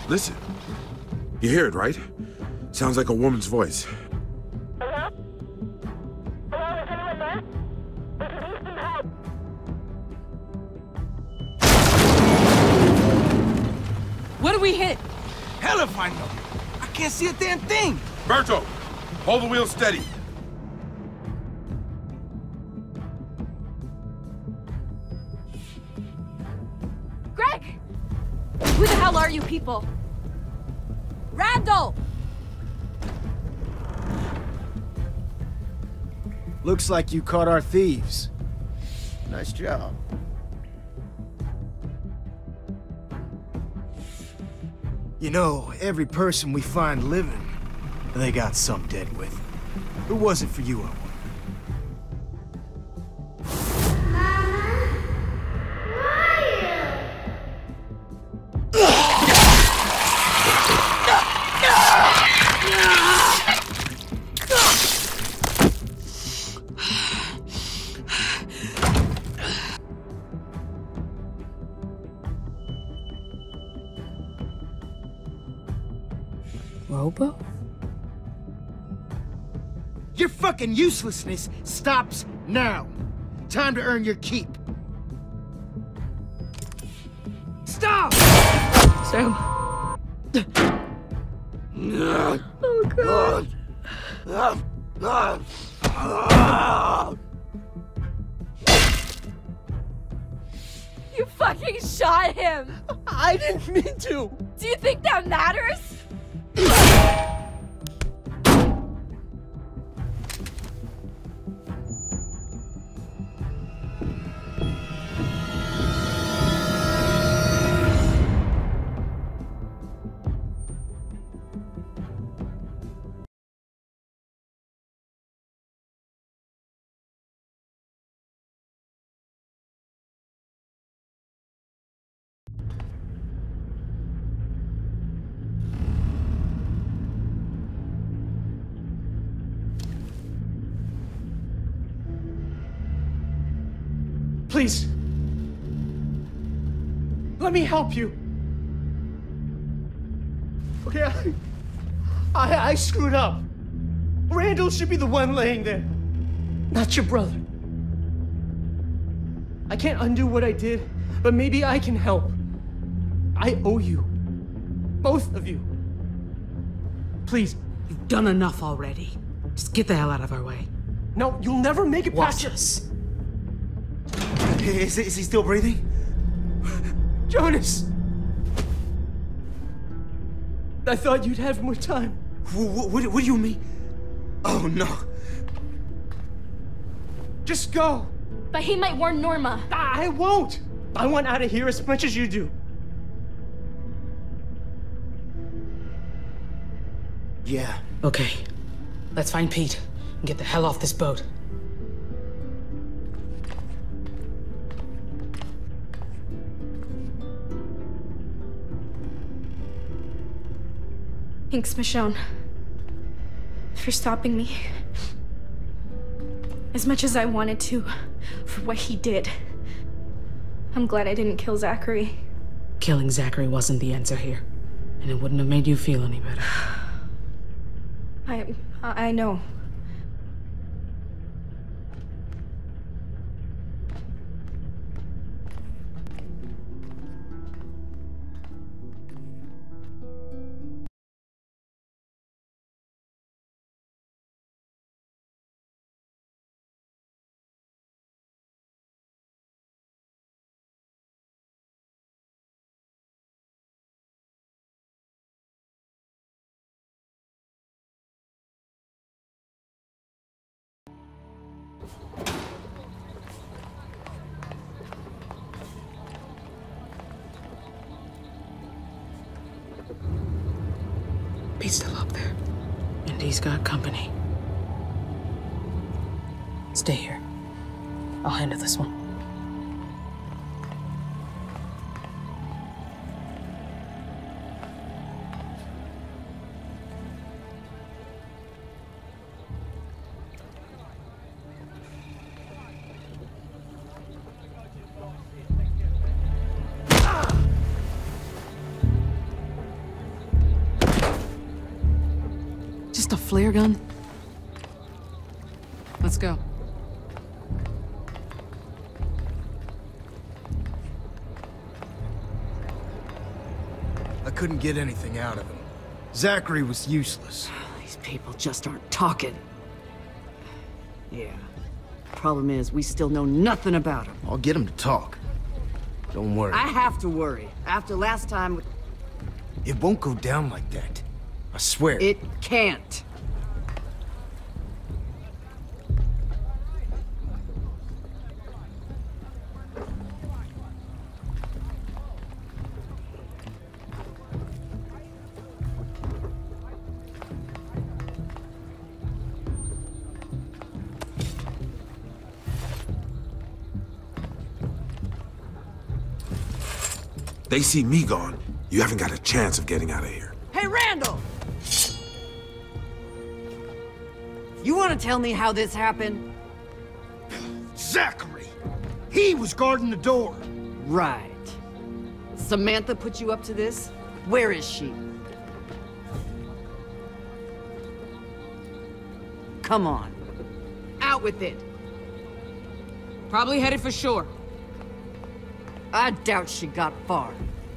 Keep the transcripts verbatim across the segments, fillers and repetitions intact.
Listen. You hear it, right? Sounds like a woman's voice. Hello? Hello, is anyone there? We could use some help. What do we hit? Hell if I know. I can't see a damn thing. Berto, hold the wheel steady. Greg! Who the hell are you people? Randall! Looks like you caught our thieves. Nice job. You know, every person we find living, they got some dead with. Who was it for you, I wonder? Robo? Your fucking uselessness stops now. Time to earn your keep. Stop! Sam. Oh, God. You fucking shot him! I didn't mean to. Do you think that matters? Please. Let me help you. Okay, I, I, I screwed up. Randall should be the one laying there, not your brother. I can't undo what I did, but maybe I can help. I owe you. Both of you. Please. You've done enough already. Just get the hell out of our way. No, you'll never make it Watch past us. Is, is he still breathing? Jonas! I thought you'd have more time. What, what, what do you mean? Oh, no. Just go. But he might warn Norma. I won't. I want out of here as much as you do. Yeah. Okay. Let's find Pete and get the hell off this boat. Thanks, Michonne, for stopping me. As much as I wanted to, for what he did. I'm glad I didn't kill Zachary. Killing Zachary wasn't the answer here, and it wouldn't have made you feel any better. I... I know. Pete's still up there. And he's got company. Stay here. I'll handle this one. just a flare gun? Let's go. I couldn't get anything out of him. Zachary was useless. These people just aren't talking. Yeah. Problem is, we still know nothing about him. I'll get him to talk. Don't worry. I have to worry. After last time... It won't go down like that. I swear. It can't. They see me gone. You haven't got a chance of getting out of here. Hey, Randall! You want to tell me how this happened? Zachary! He was guarding the door. Right. Samantha put you up to this? Where is she? Come on. Out with it. Probably headed for shore. I doubt she got far.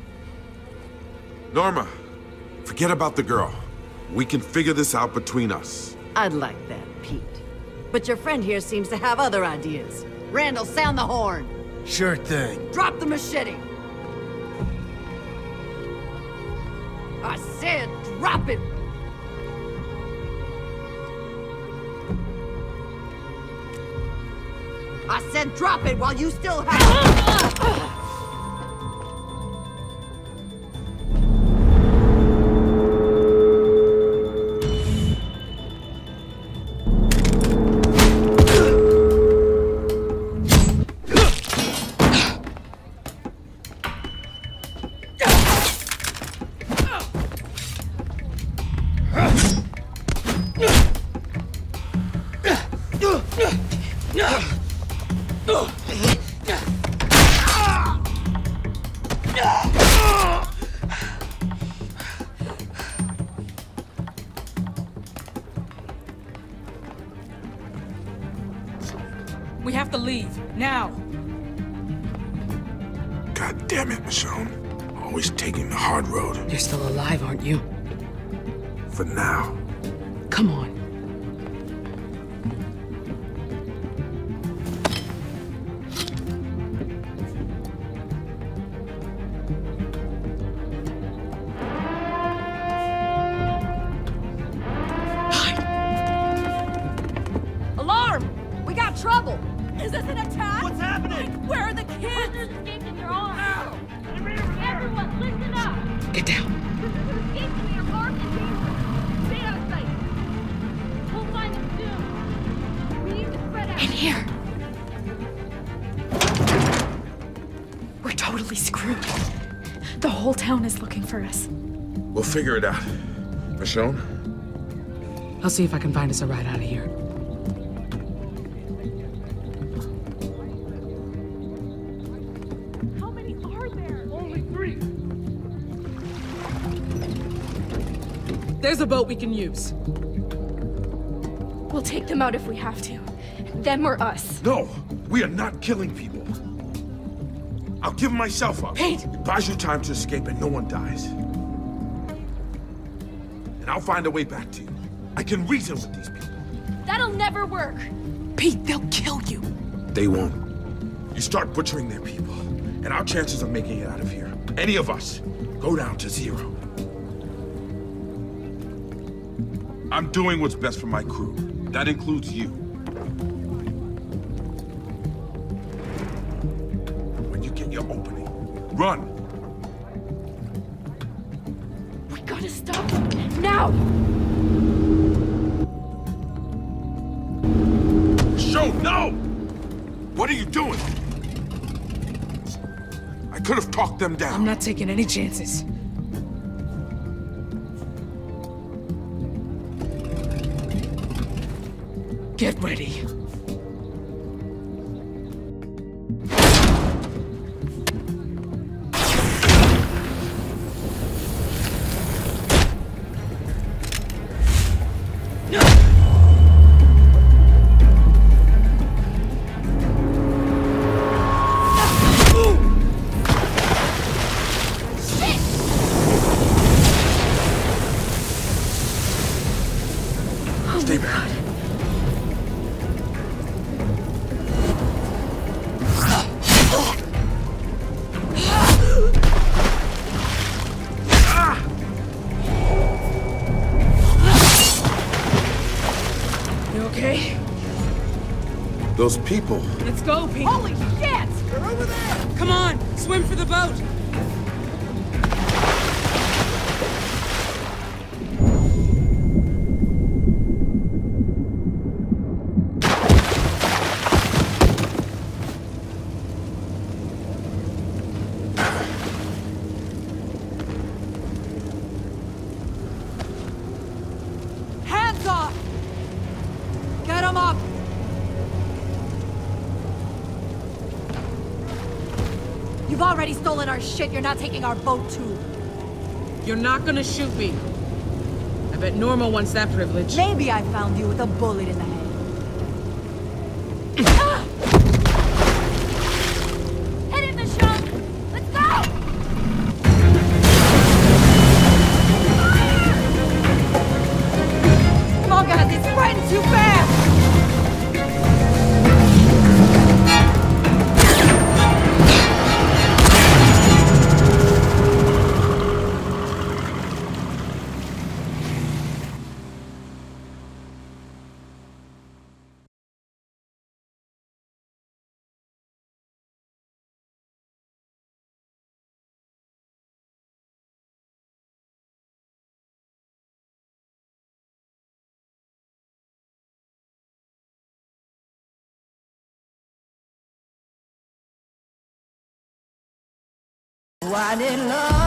Norma, forget about the girl. We can figure this out between us. I'd like that, Pete. But your friend here seems to have other ideas. Randall, sound the horn. Sure thing. Drop the machete. I said drop it. I said drop it while you still have... We have to leave, now. God damn it, Michonne. Always taking the hard road. You're still alive, aren't you? For now. Come on. Alarm! We got trouble! Is this an attack? What's happening? Where are the kids? Prisoners escaped in your arms. Everyone, listen up. Get down. Prisoners escaped in your arms and dangerous. Stay out of sight. We'll find them soon. We need to spread out. In here. We're totally screwed. The whole town is looking for us. We'll figure it out. Michonne? I'll see if I can find us a ride out of here. How many are there? Only three. There's a boat we can use. We'll take them out if we have to. Them or us. No, we are not killing people. I'll give myself up. Pete! It buys you time to escape and no one dies. And I'll find a way back to you. I can reason with these people. That'll never work. Pete, they'll kill you. They won't. You start butchering their people, and our chances of making it out of here, any of us, go down to zero. I'm doing what's best for my crew. That includes you. When you get your opening, run! We gotta stop them. Now! Show, no! What are you doing? I could have talked them down. I'm not taking any chances. Get ready. okay? Those people. Let's go, Pete. Holy shit! They're over there! Come on, swim for the boat. Hands off! Get him up! You've already stolen our shit. You're not taking our boat, too. You're not gonna shoot me. I bet Norma wants that privilege. Maybe I found you with a bullet in the head. Hit it, Michonne! Let's go! Come on, guys. It's spreading too fast! Why did love